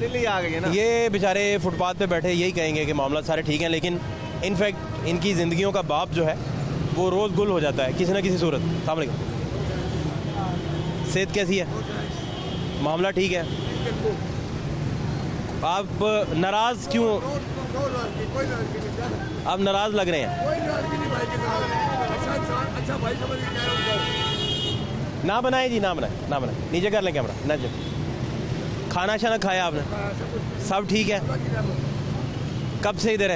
दिल्ली आ गई है ना। ये बेचारे फुटपाथ पे बैठे यही कहेंगे कि मामला सारे ठीक हैं, लेकिन इनफैक्ट इनकी ज़िंदगियों का बाप जो है वो रोज़ गुल हो जाता है किसी न किसी सूरत। अस्सलाम वालेकुम, सेहत कैसी है? मामला ठीक है? आप नाराज़ क्यों? आप नाराज़ लग रहे हैं। ना बनाए जी, ना बनाए, ना बनाए, नीचे कर लें कैमरा ना जी। खाना शाना खाया आपने? सब ठीक है? कब से इधर है?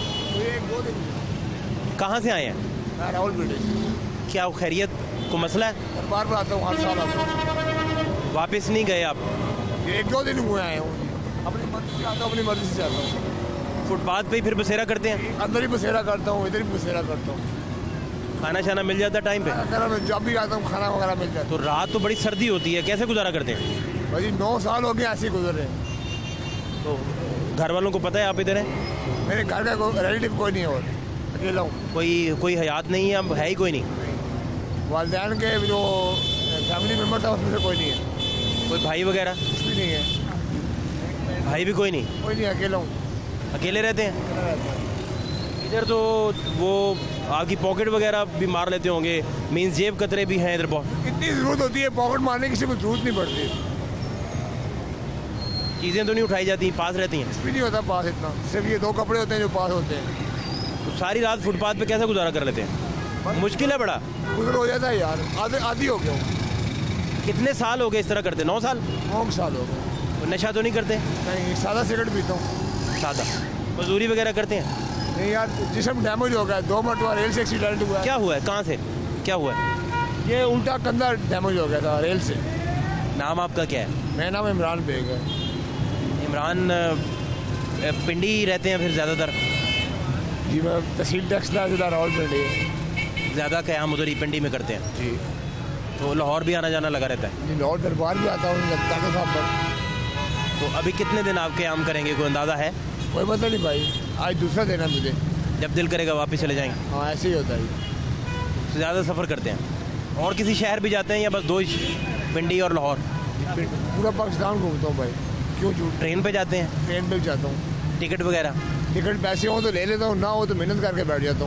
कहाँ से आए हैं? रावलपिंडी। क्या खैरियत? को मसला है? बार बार आता हूँ, हर साल आता हूँ। वापस नहीं गए आप? एक दो दिन हुए आए हूँ, अपनी मर्जी से आता हूँ, अपनी मर्जी से जाता हूँ। फुटपाथ पे ही फिर बसेरा करते हैं? अंदर ही बसेरा करता हूँ, इधर ही बसेरा करता हूँ। खाना शाना मिल जाता है टाइम पे? जब भी आता हूँ खाना वगैरह मिल जाता है। तो रात तो बड़ी सर्दी होती है, कैसे गुजारा करते हैं? भाई 9 साल हो गए ऐसे ही गुजर रहे। तो घर वालों को पता है आप इधर हैं? मेरे घर का कोई रिलेटिव कोई नहीं है और अकेला हूँ। कोई हयात नहीं है? अब है ही कोई नहीं? वालिदैन के जो फैमिली मेम्बर था उसमें से कोई नहीं है। कोई भाई वगैरह? कुछ भी नहीं है। भाई भी कोई नहीं? कोई नहीं, अकेला हूँ। अकेले रहते हैं? इधर तो वो आपकी पॉकेट वगैरह भी मार लेते होंगे, मीन्स जेब कतरे भी हैं इधर बहुत। इतनी ज़रूरत होती है पॉकेट मारने की, किसी को जरूरत नहीं पड़ती। चीज़ें तो नहीं उठाई जाती, पास रहती हैं? कुछ भी नहीं होता पास इतना, सिर्फ ये 2 कपड़े होते हैं जो पास होते हैं। तो सारी रात फुटपाथ पे कैसे गुजारा कर लेते हैं? मुश्किल है बड़ा। गुजर हो जाता है यार, आधी हो गया हूँ। कितने साल हो गए इस तरह करते? 9 साल? 9 साल हो गए। तो नशा तो नहीं करते? नहीं, सादा सिगरेट पीता हूँ। सादा? मजदूरी वगैरह करते हैं? नहीं यार, जिस्म डैमेज हो गया है, 2 मरतबा रेल से एक्सीडेंट हुआ है। क्या हुआ है? कहाँ से क्या हुआ है? ये उल्टा कंधा डैमेज हो गया था रेल से। नाम आपका क्या है? मेरा नाम इमरान बेग है। इमरान पिंडी रहते हैं फिर ज़्यादातर? जी मैं तहसील टैक्स रावलपिंडी। ज़्यादा क़याम उधर ही पिंडी में करते हैं जी। तो लाहौर भी आना जाना लगा रहता है? जी, लाहौर दरबार भी आता हूँ डॉक्टर साहब पर। तो अभी कितने दिन आप क़याम करेंगे, कोई अंदाज़ा है? कोई मतलब नहीं भाई, आज दूसरा दिन है मुझे। जब दिल करेगा वापस चले जाएंगे? हाँ ऐसे ही होता है। तो ज़्यादा सफ़र करते हैं? और किसी शहर भी जाते हैं या बस 2 ही, पिंडी और लाहौर? पूरा पाकिस्तान घूमता हूँ भाई। क्यों झूठ? ट्रेन पे जाते हैं? ट्रेन पे जाता हूँ। टिकट वगैरह? टिकट पैसे हो तो ले लेता हूँ, ना हो तो मेहनत करके बैठ जाता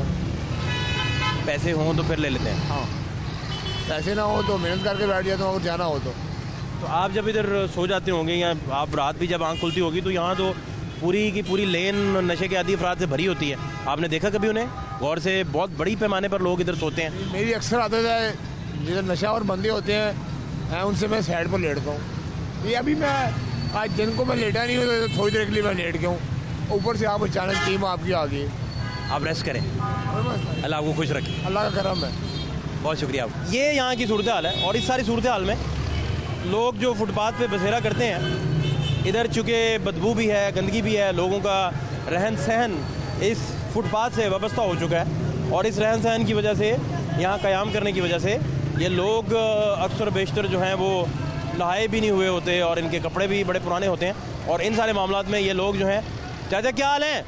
हूँ। पैसे हों तो फिर ले लेते हैं? हाँ, पैसे ना हो तो मेहनत करके बैठ जाता हूँ, अगर जाना हो तो। तो आप जब इधर सो जाते होंगे या आप रात भी जब आँख खुलती होगी तो यहाँ तो पूरी की पूरी लेन नशे के आदी अफराद से भरी होती है। आपने देखा कभी उन्हें गौर से? बहुत बड़ी पैमाने पर लोग इधर सोते हैं। मेरी अक्सर आदत है, जिधर नशा और बंदे होते हैं उनसे मैं साइड पर लेटता हूँ। ये अभी मैं आज दिन को मैं लेटा नहीं हूँ, तो थोड़ी देर के लिए मैं लेट गया हूँ। ऊपर से आप अचानक टीम आपकी आ गई। आप रेस्ट करें, अल्लाह आपको खुश रखे। अल्लाह का करम है। बहुत शुक्रिया आप। ये यहाँ की सूरत हाल है। और इस सारी सूरत हाल में लोग जो फुटपाथ पे बसेरा करते हैं, इधर चूँकि बदबू भी है, गंदगी भी है, लोगों का रहन सहन इस फुटपाथ से वाबस्ता हो चुका है। और इस रहन सहन की वजह से, यहाँ क़याम करने की वजह से ये लोग अक्सर बेशतर जो हैं वो नहाए भी नहीं हुए होते और इनके कपड़े भी बड़े पुराने होते हैं। और इन सारे मामलात में ये लोग जो हैं, चाचा क्या हाल है?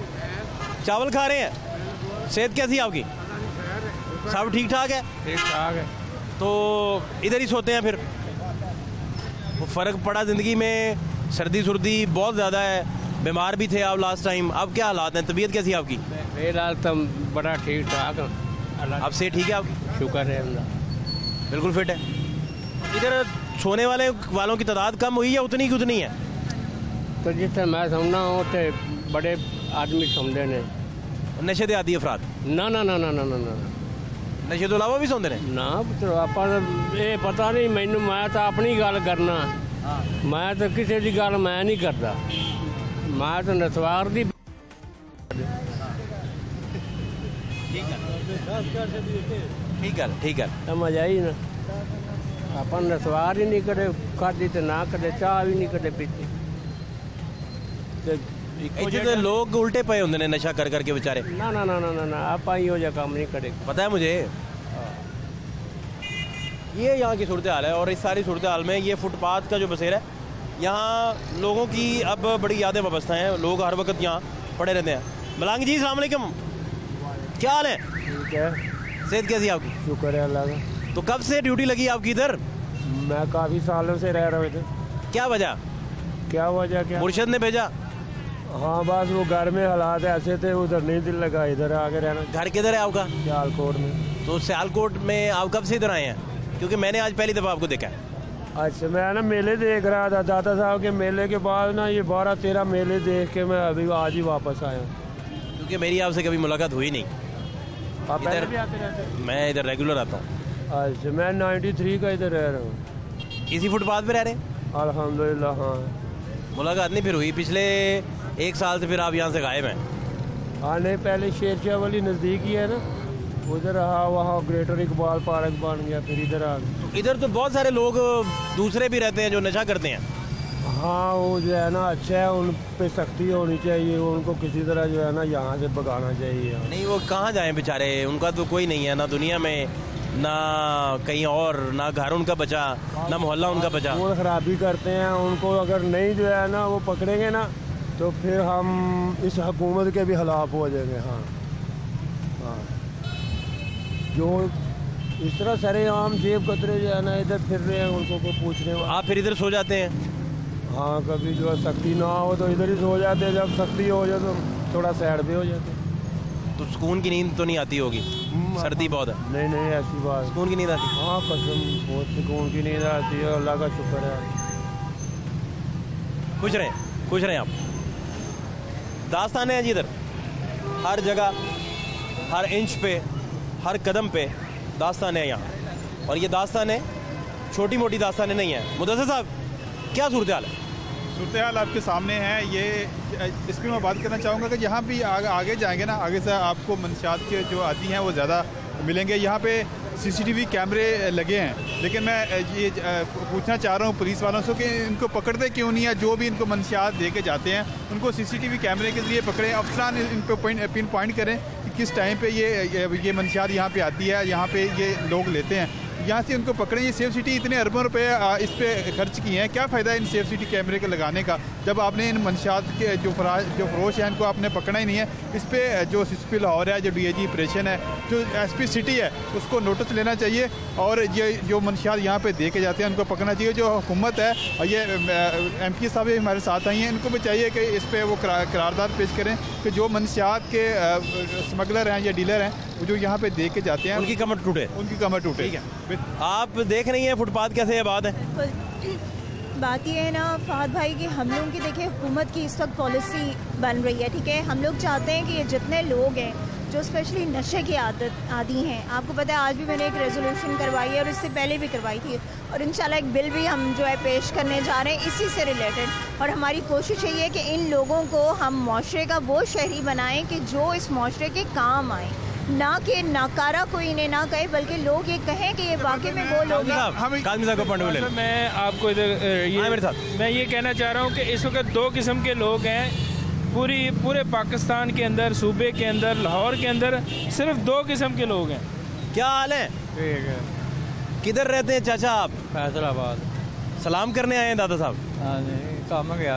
चावल खा रहे हैं? सेहत कैसी है आपकी? सब ठीक ठाक है? ठीक ठाक है। तो इधर ही सोते हैं फिर? फ़र्क पड़ा ज़िंदगी में? सर्दी सुर्दी बहुत ज़्यादा है, बीमार भी थे आप लास्ट टाइम, अब क्या हालात हैं? तबीयत कैसी है आपकी? फिलहाल तो बड़ा ठीक ठाक। अब से ठीक है आपकी? शुक्र है अल्लाह, बिल्कुल फिट है। इधर सोने वालों की तादाद कम हुई या उतनी की उतनी है? तो जिससे मैं समझना हूँ तो बड़े आदमी समझे ने। नशे दे आदी अफराद? ना ना ना ना ना ना ना नशे तो इलावा भी सौंदे ने? ना पुत्रो ਆਪਾਂ ਇਹ ਪਤਾ ਨਹੀਂ ਮੈਨੂੰ, ਮੈਂ ਤਾਂ ਆਪਣੀ ਗੱਲ ਕਰਨਾ। ਮੈਂ ਤਾਂ ਕਿਸੇ ਦੀ ਗੱਲ ਮੈਂ ਨਹੀਂ ਕਰਦਾ, ਮੈਂ ਤਾਂ ਨਸਵਾਰ ਦੀ। ठीक है समझ आई ना। ਆਪਾਂ ਨਸਵਾਰ ਹੀ ਨਹੀਂ ਕਦੇ ਖਾਦੀ ਤੇ ਨਾ ਕਦੇ ਚਾਹ ਵੀ ਨਹੀਂ ਕਦੇ ਪੀਤੀ। ਇੱਥੇ ਤੇ ਲੋग उल्टे पे होंगे ने नशा कर करके बेचारे। ना ना ना ना ना ना आप यो जा काम नहीं करे। पता है मुझे। ये यहाँ की सूरत हाल है। और इस सारी सूरत हाल में ये फुटपाथ का जो बसेरा है, यहाँ लोगों की अब बड़ी यादें वाबस्ता हैं। लोग हर वक्त यहाँ पड़े रहते हैं। मलांग जी अस्सलाम वालेकुम, क्या हाल है? ठीक है। सेहत कैसी है आपकी? शुक्र है अल्लाह का। तो कब से ड्यूटी लगी आपकी इधर? मैं काफ़ी सालों से रह रहा हूँ इधर। क्या वजह? क्या वजह क्या? मुर्शद ने भेजा? हाँ बस वो घर में हालात ऐसे थे, उधर नहीं दिल लगा, इधर आके रहना। घर किधर है आपका? सियालकोट में। तो सियालकोट में आप कब से इधर आए हैं? क्योंकि मैंने आज पहली दफ़ा आपको देखा है। अच्छा, मैं ना मेले देख रहा था दादा साहब के मेले के बाद ना, ये 12-13 मेले देख के मैं अभी आज ही वापस आया। क्योंकि मेरी आपसे कभी मुलाकात हुई नहीं। आप पहले भी आते रहते? मैं इधर रेगुलर आता हूँ। अच्छा, मैं 93 का इधर रह रहा हूँ। इसी फुटपाथ पे रह रहे हैं? अल्हम्दुलिल्लाह। हाँ, मुलाकात नहीं फिर हुई पिछले 1 साल से, फिर आप यहाँ से गायब हैं। हाँ नहीं, पहले शेरशाह वाली नज़दीक ही है ना, उधर रहा, वहाँ ग्रेटर इकबाल पार्क बन गया, फिर इधर आ गया। इधर तो बहुत सारे लोग दूसरे भी रहते हैं जो नशा करते हैं। हाँ वो जो है ना अच्छा है, उन पे सख्ती होनी चाहिए, उनको किसी तरह जो है ना यहाँ से भगाना चाहिए। नहीं, वो कहाँ जाएं बेचारे, उनका तो कोई नहीं है ना दुनिया में, ना कहीं और, ना घर उनका बचा, ना मोहल्ला उनका बचा। वो खराबी करते हैं, उनको अगर नहीं जो है ना वो पकड़ेंगे ना, तो फिर हम इस हुकूमत के भी खिलाफ हो जाएंगे। हाँ हाँ, जो इस तरह सरेआम जेब कतरे जो है ना इधर फिर रहे हैं, उनको को पूछने वाला। आप फिर इधर सो जाते हैं? हाँ, कभी जो है सख्ती ना हो तो इधर ही सो जाते हैं, जब सख्ती हो जाए तो थोड़ा साइड पे हो जाते हैं। तो सुकून की नींद तो नहीं आती होगी? सर्दी बहुत है। नहीं नहीं, ऐसी बात। सुकून की नींद आती? हाँ कसम, बहुत सुकून की नींद आती है, अल्लाह का शुक्र है। खुश रहें, खुश रहें आप। दास्तान है जी इधर, हर जगह, हर इंच पे, हर कदम पे दास्तान है यहाँ। और ये दास्तान है, छोटी मोटी दास्तानें नहीं है। मुदस्सिर साहब, क्या सूरत हाल है? सूरत हाल आपके सामने है। ये इस पर मैं बात करना चाहूँगा कि यहाँ भी आगे जाएंगे ना, आगे से आपको मंशियात के जो आदि हैं वो ज़्यादा मिलेंगे। यहाँ पे सीसीटीवी कैमरे लगे हैं, लेकिन मैं ये पूछना चाह रहा हूँ पुलिस वालों से कि इनको पकड़ते क्यों नहीं है? जो भी इनको मंशियात दे के जाते हैं उनको सीसीटीवी कैमरे के जरिए पकड़ें, अफसरान इन पर पिन पॉइंट करें कि किस टाइम पे ये मंशियात यहाँ पे आती है, यहाँ पे ये लोग लेते हैं, यहाँ से उनको पकड़ें। ये सेफ सिटी इतने अरबों रुपए इस पर खर्च किए हैं, क्या फ़ायदा इन सेफ सिटी कैमरे के लगाने का जब आपने इन मंशियात के जो फरोश है इनको आपने पकड़ना ही नहीं है। इस पर जो एसपी लाहौर है, जो डीआईजी ऑपरेशन है, जो एसपी सिटी है, उसको नोटिस लेना चाहिए और ये जो मंशियात यहाँ पे दे के जाते हैं उनको पकड़ना चाहिए। जो हुकूमत है, ये एमपी साहब भी हमारे साथ आई हैं, इनको भी चाहिए कि इस पर वो करारदाद पेश करें कि जो मंशियात के स्मगलर हैं या डीलर हैं जो यहाँ पे दे के जाते हैं उनकी कमर टूटे, उनकी कमर टूटे। ठीक है, आप देख रही हैं फुटपाथ कैसे आबाद है। बात ये है ना फहद भाई कि हम लोगों की देखिए हुकूमत की इस वक्त पॉलिसी बन रही है, ठीक है। हम लोग चाहते हैं कि ये जितने लोग हैं जो स्पेशली नशे की आदी हैं, आपको पता है आज भी मैंने एक रेजोल्यूशन करवाई है और इससे पहले भी करवाई थी, और इंशाल्लाह एक बिल भी हम जो है पेश करने जा रहे हैं इसी से रिलेटेड। और हमारी कोशिश यही है कि इन लोगों को हम माशरे का वो शहरी बनाएं कि जो इस माशरे के काम आए, ना कि नाकारा कोई इन्हें ना कहे, बल्कि लोग ये कहें कि ये वाकई में वो लोग हैं। मैं आपको इधर मेरे साथ मैं ये कहना चाह रहा हूँ कि इस वक्त 2 किस्म के लोग हैं पूरे पाकिस्तान के अंदर, सूबे के अंदर, लाहौर के अंदर सिर्फ 2 किस्म के लोग हैं। क्या हाल है? ठीक है। किधर रहते हैं चाचा आप? फैसलाबाद। सलाम करने आए हैं दादा साहब? हाँ जी, काम गया।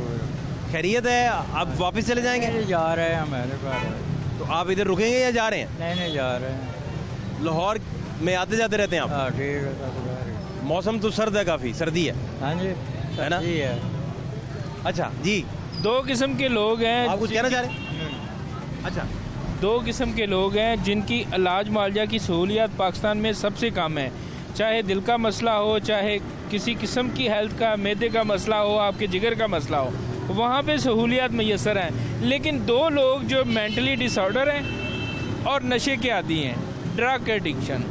खैरियत है? आप वापस चले जाएंगे? जा रहे हैं हमारे पास। तो आप इधर रुकेंगे या जा रहे हैं? नहीं जा रहे हैं। लाहौर में आते जाते रहते हैं आप? हाँ ठीक है। मौसम तो सर्द है, काफ़ी सर्दी है। हाँ जी, है ना? जी है। अच्छा जी, 2 किस्म के लोग हैं। आप कुछ कहना चाह रहे हैं? अच्छा, 2 किस्म के लोग हैं जिनकी इलाज मुआवजा की सहूलियत पाकिस्तान में सबसे कम है। चाहे दिल का मसला हो, चाहे किसी किस्म की हेल्थ का, मैदे का मसला हो, आपके जिगर का मसला हो, वहाँ पे सहूलियत मैसर हैं। लेकिन 2 लोग जो मेंटली डिसऑर्डर हैं और नशे के आदी हैं, ड्रग एडिक्शन,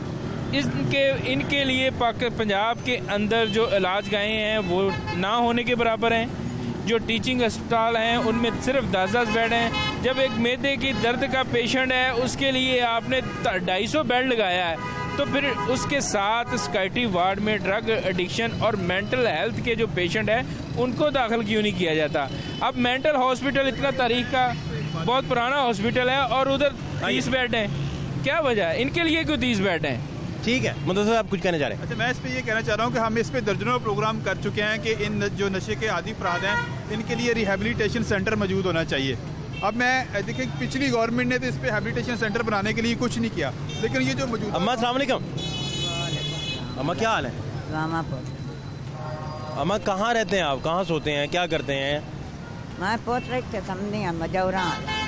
इनके लिए पंजाब के अंदर जो इलाज गाहें हैं वो ना होने के बराबर हैं। जो टीचिंग अस्पताल हैं उनमें सिर्फ 10-10 बेड हैं। जब एक मैदे की दर्द का पेशेंट है उसके लिए आपने 250 बेड लगाया है, तो फिर उसके साथ स्काइटी वार्ड में ड्रग एडिक्शन और मेंटल हेल्थ के जो पेशेंट हैं उनको दाखिल क्यों नहीं किया जाता? अब मेंटल हॉस्पिटल इतना तारीख का बहुत पुराना हॉस्पिटल है और उधर 30 बेड हैं, क्या वजह है? इनके लिए क्यों 30 बेड हैं? ठीक है, मुदस्सिर आप कुछ कहना चाह रहे हैं? अच्छा, मैं इस पे ये कहना चाह रहा हूँ कि हम इस पे दर्जनों प्रोग्राम कर चुके हैं कि इन जो नशे के आदी अफराद हैं इनके लिए रिहेबिलिटेशन सेंटर मौजूद होना चाहिए। अब मैं देखिए पिछली गवर्नमेंट ने तो इस पे रिहेबिलिटेशन सेंटर बनाने के लिए कुछ नहीं किया, लेकिन ये जो मौजूद। अम्मा अस्सलाम वालेकुम। अम्मा क्या हाल है? अम्मा कहाँ रहते हैं आप, कहाँ सोते हैं, क्या करते हैं? मैं पोत रही थे समझी मजौरा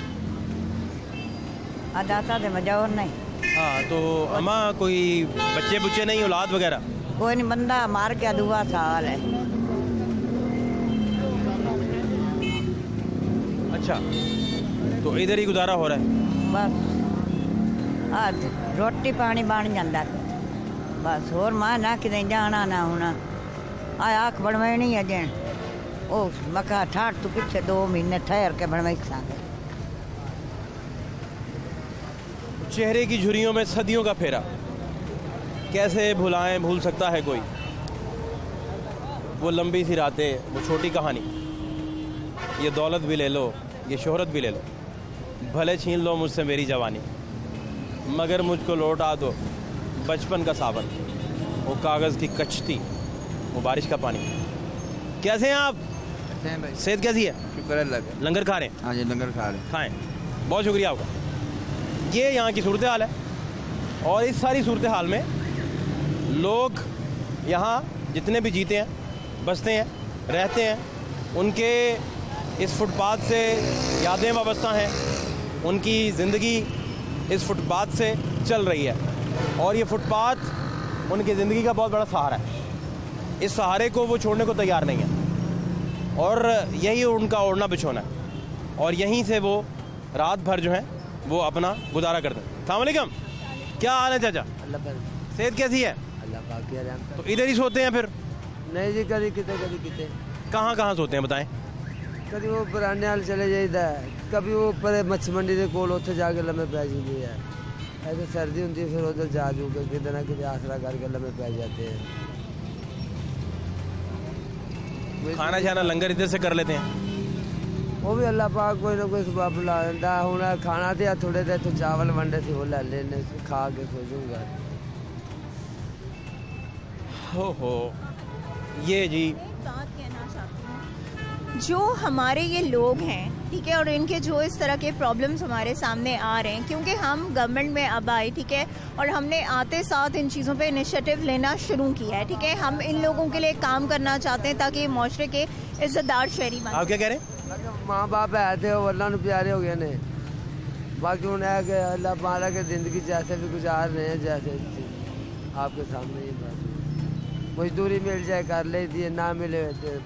अदाता थे मजौर नहीं। हाँ तो अम्मा कोई बच्चे बुच्चे नहीं, औलाद वगैरह? कोई नहीं, बंदा मार के दुआ साल है। अच्छा तो इधर ही गुजारा हो रहा है? बस आज रोटी पानी बन जाता बस, होर मां ना कि जाना ना होना। आख बनवानी है जैन ओ मका ठाठ तो पीछे 2 महीने ठहर के बनवाई सागे। चेहरे की झुर्रियों में सदियों का फेरा, कैसे भुलाएं, भूल सकता है कोई? वो लंबी सी रातें, वो छोटी कहानी, ये दौलत भी ले लो, ये शोहरत भी ले लो, भले छीन लो मुझसे मेरी जवानी, मगर मुझको लौटा दो बचपन का सावन, वो कागज़ की कश्ती, वो बारिश का पानी। कैसे हैं आप? सेहत कैसी है? शुक्र है अल्लाह का। लंगर खा रहे हैं? हाँ जी लंगर खा रहे हैं। खाएँ, बहुत शुक्रिया आपका। ये यहाँ की सूरत हाल है और इस सारी सूरत हाल में लोग यहाँ जितने भी जीते हैं, बसते हैं, रहते हैं, उनके इस फुटपाथ से यादें वाबस्ता हैं, उनकी ज़िंदगी इस फुटपाथ से चल रही है और ये फुटपाथ उनकी ज़िंदगी का बहुत बड़ा सहारा है। इस सहारे को वो छोड़ने को तैयार नहीं है और यही उनका ओढ़ना बिछोना है और यहीं से वो रात भर जो है वो अपना गुजारा करते हैं। अस्सलाम वालेकुम, क्या हाल है चाचा? अल्लाह पर सेहत कैसी है? अल्लाह पाक की रहमत। तो इधर ही सोते हैं फिर? नहीं जी, कभी किते कहाँ कहाँ सोते हैं बताएं? कभी वो पुराने हाल चले जाइदा है, कभी वो पर मच्छी मंडी के कोल उत्थे जाके लम्बे पै जाती है। ऐसे सर्दी होती है फिर उधर जा जू के कितना कितने आसरा करके लम्बे पै जाते हैं। खाना शाना लंगर इधर से कर लेते हैं? वो भी अल्लाह पाक कोई ना कोई सबब ला दिंदा। हुण खाना तो थोड़े देर तो चावल वंडे थे वो ले लेने, खा के सो जाऊंगा। हो ये जी बात कहना चाहती हूँ, जो हमारे ये लोग हैं ठीक है, और इनके जो इस तरह के प्रॉब्लम्स हमारे सामने आ रहे हैं, क्योंकि हम गवर्नमेंट में अब आए ठीक है, और हमने आते साथ इन चीज़ों पे इनिशिएटिव लेना शुरू किया है ठीक है। हम इन लोगों के लिए काम करना चाहते हैं ताकि माशरे के इज्जतदार शहरी बने। आप क्या कह रहे हैं? माँ बाप है थे वो अल्लाह प्यारे हो गए ने, बाकी उन्हें है कि अल्लाह पाला के ज़िंदगी जैसे भी गुजार रहे हैं, जैसे आपके सामने ही बात, मजदूरी मिल जाए कर लेती है, ना मिले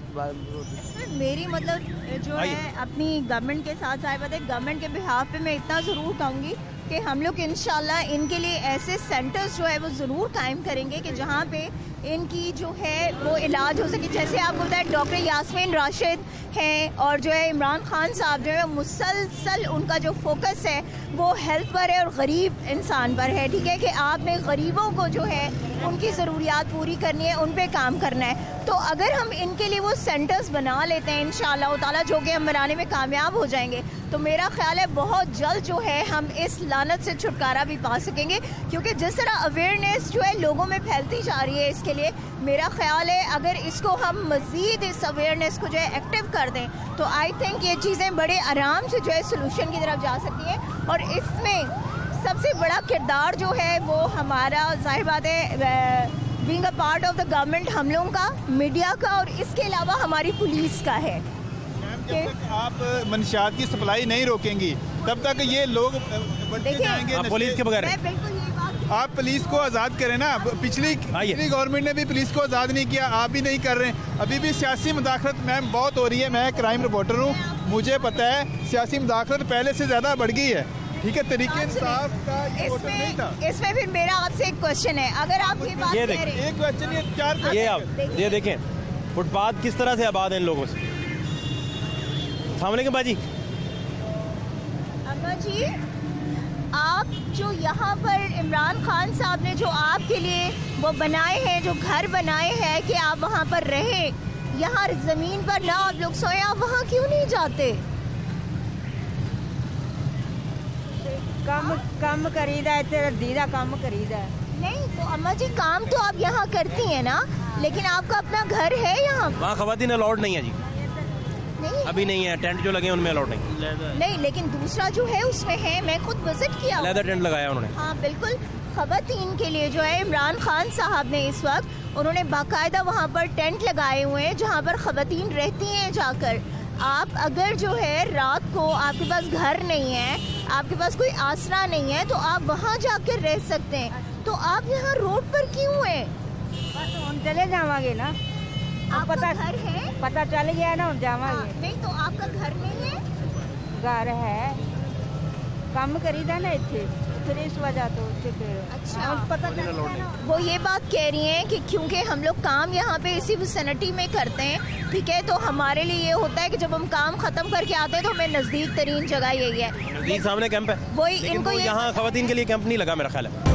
तो मेरी मतलब जो है अपनी गवर्नमेंट के साथ साहिबा गवर्नमेंट के बिहाफ पे मैं इतना ज़रूर कहूँगी कि हम लोग इंशाल्लाह इनके लिए ऐसे सेंटर्स जो है वो ज़रूर कायम करेंगे कि जहाँ पे इनकी जो है वो इलाज हो सके। जैसे आपको बताया डॉक्टर यास्मीन राशिद हैं और जो है इमरान खान साहब जो है मुसलसल उनका जो फोकस है वो हेल्थ पर है और गरीब इंसान पर है ठीक है, कि आपने गरीबों को जो है उनकी ज़रूरियात पूरी करनी है, उन पे काम करना है। तो अगर हम इनके लिए वो सेंटर्स बना लेते हैं इंशाअल्लाह ताला, जो कि हम बनाने में कामयाब हो जाएंगे, तो मेरा ख्याल है बहुत जल्द जो है हम इस लानत से छुटकारा भी पा सकेंगे। क्योंकि जिस तरह अवेयरनेस जो है लोगों में फैलती जा रही है इसके लिए, मेरा ख्याल है अगर इसको हम मज़ीद इस अवेयरनेस को जो है एक्टिव कर दें तो आई थिंक ये चीज़ें बड़े आराम से जो है सोल्यूशन की तरफ जा सकती हैं। और इसमें सबसे बड़ा किरदार जो है वो हमारा ज़ाहिर बात है being a part of the government हम लोगों का, मीडिया का और इसके अलावा हमारी पुलिस का है। जब तक आप मंशियात की सप्लाई नहीं रोकेंगी तब तक ये लोग बढ़ते जाएंगे। पुलिस के बगैर आप पुलिस को आज़ाद करें ना, पिछली गवर्नमेंट ने भी पुलिस को आज़ाद नहीं किया, आप भी नहीं कर रहे हैं। अभी भी सियासी मुदाखलत मैम बहुत हो रही है, मैं क्राइम रिपोर्टर हूँ, मुझे पता है सियासी मुदाखलत पहले से ज़्यादा बढ़ गई है ठीक है। तरीके इंसाफ का नहीं था। इसमें फिर मेरा आपसे एक क्वेश्चन है, अगर आप ये बात कह रहे हैं, एक क्वेश्चन ये चार, ये आप ये देखें फुटपाथ किस तरह से आबाद है इन लोगों से। बाजी अम्मा जी, आप जो यहाँ पर इमरान खान साहब ने जो आपके लिए वो बनाए हैं, जो घर बनाए हैं कि आप वहाँ पर रहें, यहाँ ज़मीन पर ना आप लोग सोए, आप वहाँ क्यों नहीं जाते? काम करीदा है, तेरा दीदा काम करीदा है। नहीं तो अम्मा जी काम तो आप यहाँ करती हैं ना, लेकिन आपका अपना घर है यहाँ? वहाँ खवातीन अलाउड नहीं है जी, नहीं अभी नहीं है, टेंट जो लगे हैं उनमें अलाउड नहीं, लेकिन दूसरा जो है उसमें है, मैं खुद विजिट किया, लेदर टेंट लगाया उन्होंने। हाँ बिल्कुल, खवातीन के लिए जो है इमरान खान साहब ने इस वक्त उन्होंने बाकायदा वहाँ पर टेंट लगाए हुए हैं जहाँ पर ख़वातीन रहती हैं जाकर। आप अगर जो है रात को आपके पास घर नहीं है, आपके पास कोई आसरा नहीं है, तो आप वहाँ जाकर रह सकते हैं। तो आप यहाँ रोड पर क्यों हैं? बस हम चले जावांगे ना। आपका पता घर है? पता चल गया ना, हम जावांगे। नहीं तो आपका घर नहीं है? घर है, काम करीदा ना इतने, फिर इस वजह तो फिर अच्छा, पता चल गया ना। वो ये बात कह रही हैं कि क्योंकि हम लोग काम यहाँ पे इसी विसिनिटी में करते हैं, ठीक है, तो हमारे लिए ये होता है कि जब हम काम खत्म करके आते हैं तो हमें नज़दीक तरीन जगह यही है। नज़दीक सामने कैंप है, वही लेकिन इनको वो यहाँ ख़वातीन के लिए कैंप नहीं लगा मेरा ख्याल है।